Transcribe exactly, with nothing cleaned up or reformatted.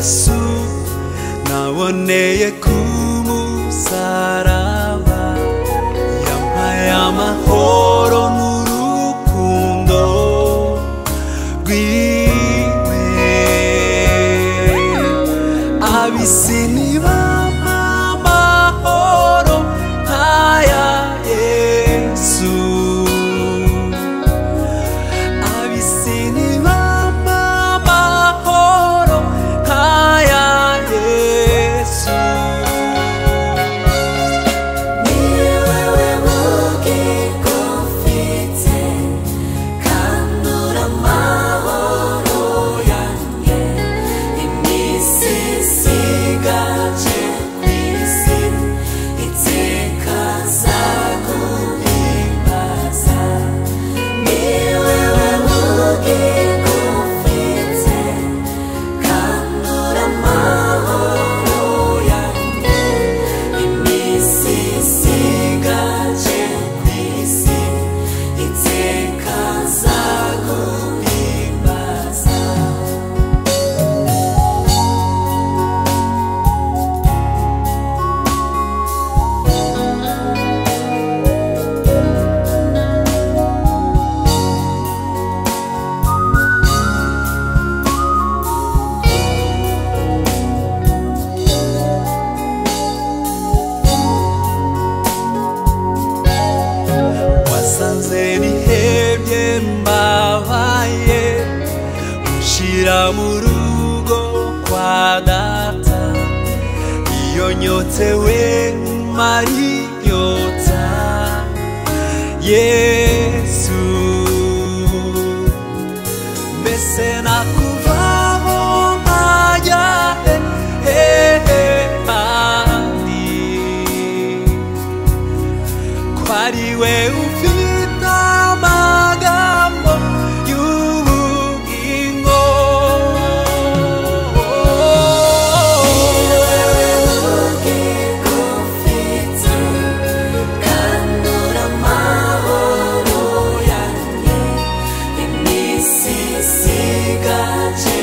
Yesu naboneye ku musaraba, yampaye amahoro n'urukundo rwiwe. Ab'isi ntibampa amahoro nk'aya Yesu, ab'isi ntibampa amahoro nk'aya Yesu. Ni wewe bugingo mfite, kandi uri amahoro yanjye. Iminsi isigaje ku isi, iteka nzaguhimbaza. Ni wewe bugingo mfite, kandi uri amahoro yanjye. Iminsi isigaje ku isi, iteka nzaguhimbaza. Wasanze nihebye mbabaye, ushira mu rugo kwa data. Iyo nyotewe umara inyota, Yesu. Mbese nakuvaho nkajya hehe handi, ko ari we ufite amagambo y'ubugingo. Bugingo mfite, kandi uri amahoro yanjye. Iminsi isigaje